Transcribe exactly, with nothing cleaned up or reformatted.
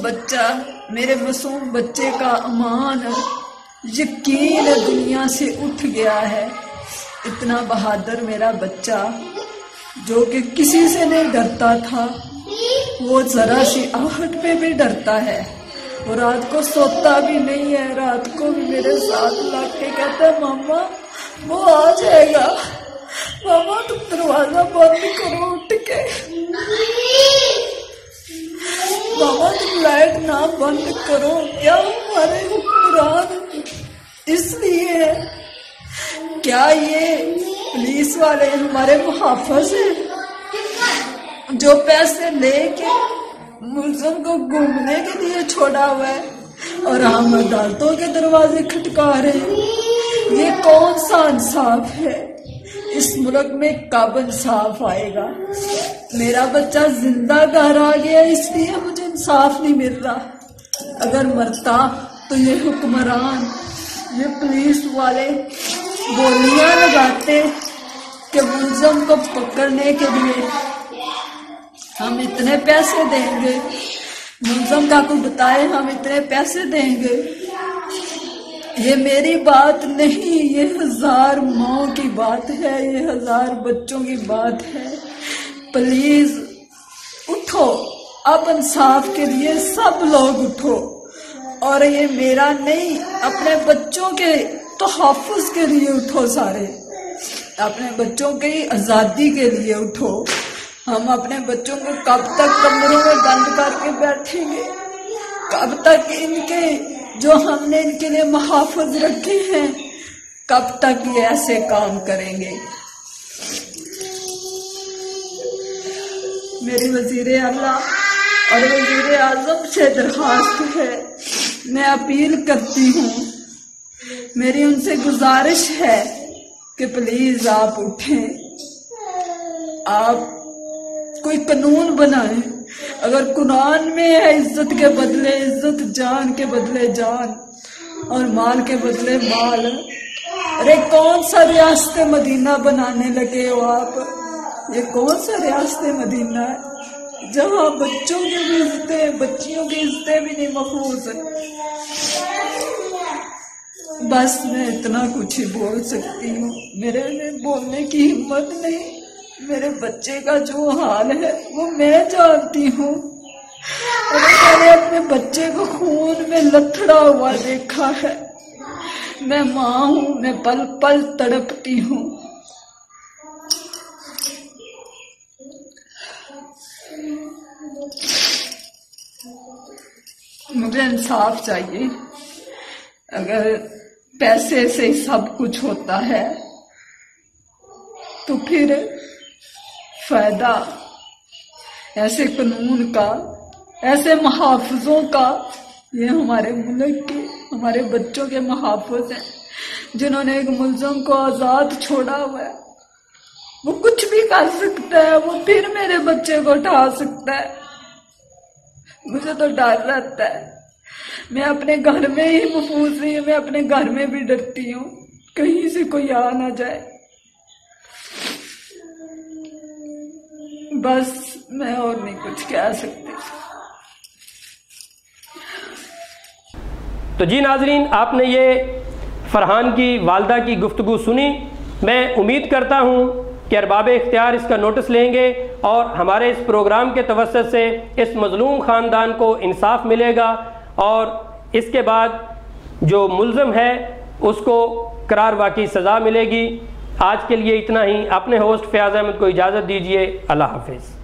बच्चा, मेरे मासूम बच्चे का अमान यकीन दुनिया से उठ गया है। इतना बहादुर मेरा बच्चा जो कि किसी से नहीं डरता था, वो जरा सी आहट पे भी डरता है और रात को सोता भी नहीं है। रात को भी मेरे साथ लग के कहता है मामा वो आ जाएगा, मामा तुम दरवाजा बंद करो उठ के, मामा तुम लाइट ना बंद करो। क्या हमारे हुक्मरान इसलिए है? क्या ये पुलिस वाले हमारे मुहाफिज हैं जो पैसे लेके मुल्ज़िम को घूमने के लिए छोड़ा हुआ है और हम अदालतों के दरवाजे खटका रहे हैं? ये कौन सा इंसाफ है? इस मुल्क में कब इंसाफ आएगा? मेरा बच्चा जिंदा घर आ गया इसलिए मुझे इंसाफ नहीं मिल रहा। अगर मरता तो ये हुक्मरान, ये पुलिस वाले गोलियां लगाते कि मुल्ज़िम को पकड़ने के लिए हम इतने पैसे देंगे, मुल्ज़िम का को बताए हम इतने पैसे देंगे। ये मेरी बात नहीं, ये हजार माओं की बात है, ये हजार बच्चों की बात है। प्लीज उठो, अब इंसाफ के लिए सब लोग उठो। और ये मेरा नहीं, अपने बच्चों के तहफ़्फ़ुज़ के लिए उठो सारे, अपने बच्चों की आज़ादी के लिए उठो। हम अपने बच्चों को कब तक कमरों में बंद करके बैठेंगे? कब तक इनके जो हमने इनके लिए मुहाफ़िज़ रखे हैं, कब तक ये ऐसे काम करेंगे? मेरी वज़ीर आला और वज़ीर आज़म से दरख्वास्त है, मैं अपील करती हूँ, मेरी उनसे गुजारिश है कि प्लीज आप उठें, आप कोई कानून बनाएं। अगर कुरान में है इज्जत के बदले इज्जत, जान के बदले जान और माल के बदले माल, अरे कौन सा रियासत मदीना बनाने लगे हो आप? ये कौन सा रियासत मदीना है जहाँ बच्चों की भी इज्जतें, बच्चियों की इज्जतें भी नहीं महफूज? बस मैं इतना कुछ ही बोल सकती हूँ, मेरे में बोलने की हिम्मत नहीं। मेरे बच्चे का जो हाल है वो मैं जानती हूँ। मैंने अपने बच्चे को खून में लथड़ा हुआ देखा है। मैं माँ हूँ, मैं पल पल तड़पती हूँ। मुझे इंसाफ चाहिए। अगर पैसे से सब कुछ होता है तो फिर फायदा ऐसे कानून का, ऐसे मुहाफिजों का? ये हमारे मुल्क के, हमारे बच्चों के मुहाफिज हैं जिन्होंने एक मुल्ज़िम को आजाद छोड़ा हुआ है। वो कुछ भी कर सकता है, वो फिर मेरे बच्चे को उठा सकता है। मुझे तो डर रहता है, मैं अपने घर में ही महफूज नहीं हूँ, मैं अपने घर में भी डरती हूँ कहीं से कोई आ ना जाए। बस मैं और नहीं कुछ कह सकती। तो जी नाजरीन, आपने ये फरहान की वालदा की गुफ्तगू सुनी। मैं उम्मीद करता हूँ कि अरबाब इख्तियार इसका नोटिस लेंगे और हमारे इस प्रोग्राम के तवस्सुत से इस मजलूम ख़ानदान को इंसाफ मिलेगा और इसके बाद जो मुल्ज़िम है उसको करार वाक़ई सज़ा मिलेगी। आज के लिए इतना ही। अपने होस्ट फयाज़ अहमद को इजाज़त दीजिए। अल्लाह हाफ़िज़।